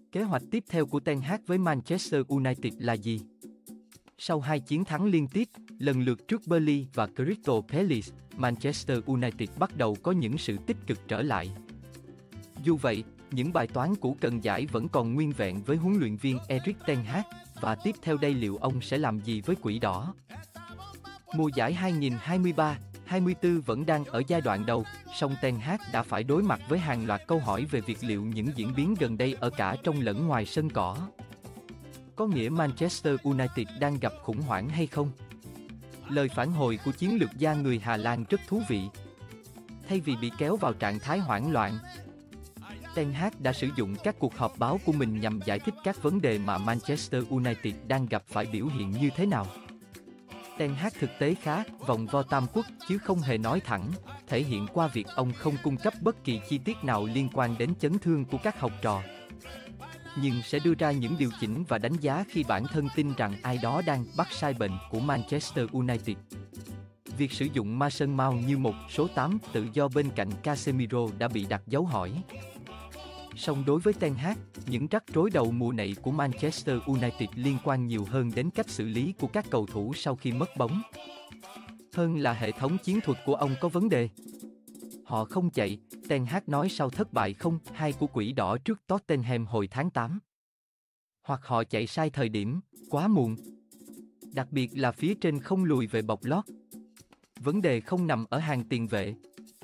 Kế hoạch tiếp theo của Ten Hag với Manchester United là gì? Sau 2 chiến thắng liên tiếp, lần lượt trước Burnley và Crystal Palace, Manchester United bắt đầu có những sự tích cực trở lại. Dù vậy, những bài toán cũ cần giải vẫn còn nguyên vẹn với huấn luyện viên Erik ten Hag, và tiếp theo đây liệu ông sẽ làm gì với Quỷ Đỏ? Mùa giải 2023-24 vẫn đang ở giai đoạn đầu, song Ten Hag đã phải đối mặt với hàng loạt câu hỏi về việc liệu những diễn biến gần đây ở cả trong lẫn ngoài sân cỏ có nghĩa Manchester United đang gặp khủng hoảng hay không? Lời phản hồi của chiến lược gia người Hà Lan rất thú vị. Thay vì bị kéo vào trạng thái hoảng loạn, Ten Hag đã sử dụng các cuộc họp báo của mình nhằm giải thích các vấn đề mà Manchester United đang gặp phải biểu hiện như thế nào. Ten Hag thực tế khá vòng vo tam quốc chứ không hề nói thẳng, thể hiện qua việc ông không cung cấp bất kỳ chi tiết nào liên quan đến chấn thương của các học trò, nhưng sẽ đưa ra những điều chỉnh và đánh giá khi bản thân tin rằng ai đó đang bắt sai bệnh của Manchester United. Việc sử dụng Mason Mount như một số 8 tự do bên cạnh Casemiro đã bị đặt dấu hỏi. Song đối với Ten Hag, những rắc rối đầu mùa này của Manchester United liên quan nhiều hơn đến cách xử lý của các cầu thủ sau khi mất bóng, hơn là hệ thống chiến thuật của ông có vấn đề. Họ không chạy, Ten Hag nói sau thất bại 0-2 của Quỷ Đỏ trước Tottenham hồi tháng 8. Hoặc họ chạy sai thời điểm, quá muộn. Đặc biệt là phía trên không lùi về bọc lót. Vấn đề không nằm ở hàng tiền vệ,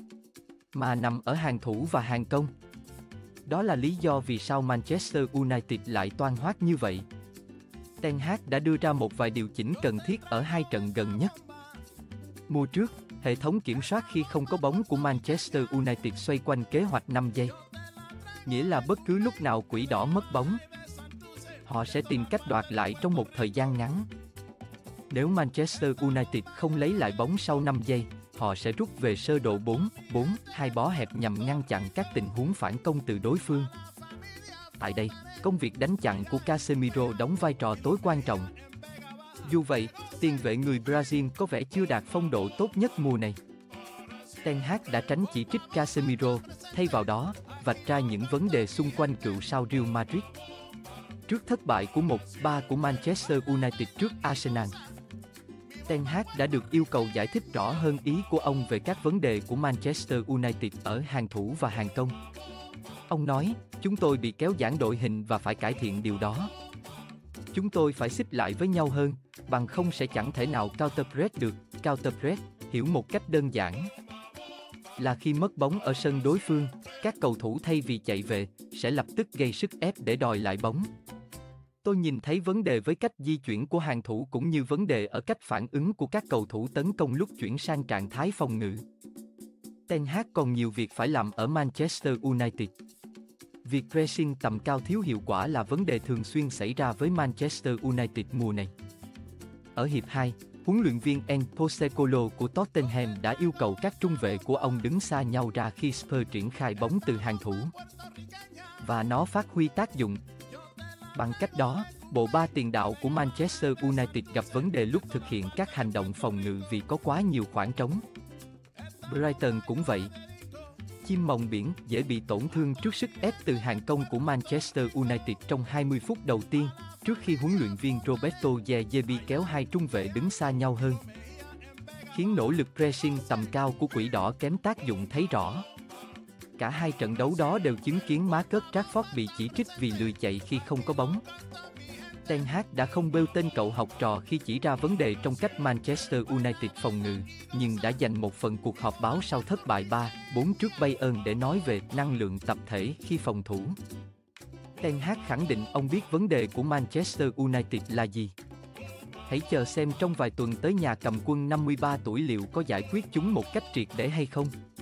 mà nằm ở hàng thủ và hàng công. Đó là lý do vì sao Manchester United lại toan hoác như vậy. Ten Hag đã đưa ra một vài điều chỉnh cần thiết ở 2 trận gần nhất. Mùa trước, hệ thống kiểm soát khi không có bóng của Manchester United xoay quanh kế hoạch 5 giây. Nghĩa là bất cứ lúc nào Quỷ Đỏ mất bóng, họ sẽ tìm cách đoạt lại trong một thời gian ngắn. Nếu Manchester United không lấy lại bóng sau 5 giây, họ sẽ rút về sơ đồ 4-4-2 bó hẹp nhằm ngăn chặn các tình huống phản công từ đối phương. Tại đây, công việc đánh chặn của Casemiro đóng vai trò tối quan trọng. Dù vậy, tiền vệ người Brazil có vẻ chưa đạt phong độ tốt nhất mùa này. Ten Hag đã tránh chỉ trích Casemiro, thay vào đó, vạch ra những vấn đề xung quanh cựu sao Real Madrid. Trước thất bại của 1-3 của Manchester United trước Arsenal, Ten Hag đã được yêu cầu giải thích rõ hơn ý của ông về các vấn đề của Manchester United ở hàng thủ và hàng công. Ông nói, chúng tôi bị kéo giãn đội hình và phải cải thiện điều đó. Chúng tôi phải xích lại với nhau hơn, bằng không sẽ chẳng thể nào counter-press được. Counter-press, hiểu một cách đơn giản, là khi mất bóng ở sân đối phương, các cầu thủ thay vì chạy về, sẽ lập tức gây sức ép để đòi lại bóng. Tôi nhìn thấy vấn đề với cách di chuyển của hàng thủ cũng như vấn đề ở cách phản ứng của các cầu thủ tấn công lúc chuyển sang trạng thái phòng ngự. Ten Hag còn nhiều việc phải làm ở Manchester United. Việc pressing tầm cao thiếu hiệu quả là vấn đề thường xuyên xảy ra với Manchester United mùa này. Ở hiệp 2, huấn luyện viên Postecoglou của Tottenham đã yêu cầu các trung vệ của ông đứng xa nhau ra khi Spurs triển khai bóng từ hàng thủ, và nó phát huy tác dụng. Bằng cách đó, bộ ba tiền đạo của Manchester United gặp vấn đề lúc thực hiện các hành động phòng ngự vì có quá nhiều khoảng trống. Brighton cũng vậy. Chim mòng biển dễ bị tổn thương trước sức ép từ hàng công của Manchester United trong 20 phút đầu tiên, trước khi huấn luyện viên Roberto De Zerbi kéo hai trung vệ đứng xa nhau hơn, khiến nỗ lực pressing tầm cao của Quỷ Đỏ kém tác dụng thấy rõ. Cả hai trận đấu đó đều chứng kiến Marcus Rashford bị chỉ trích vì lười chạy khi không có bóng. Ten Hag đã không bêu tên cậu học trò khi chỉ ra vấn đề trong cách Manchester United phòng ngự, nhưng đã dành một phần cuộc họp báo sau thất bại 3-4 trước Bayern để nói về năng lượng tập thể khi phòng thủ. Ten Hag khẳng định ông biết vấn đề của Manchester United là gì. Hãy chờ xem trong vài tuần tới nhà cầm quân 53 tuổi liệu có giải quyết chúng một cách triệt để hay không.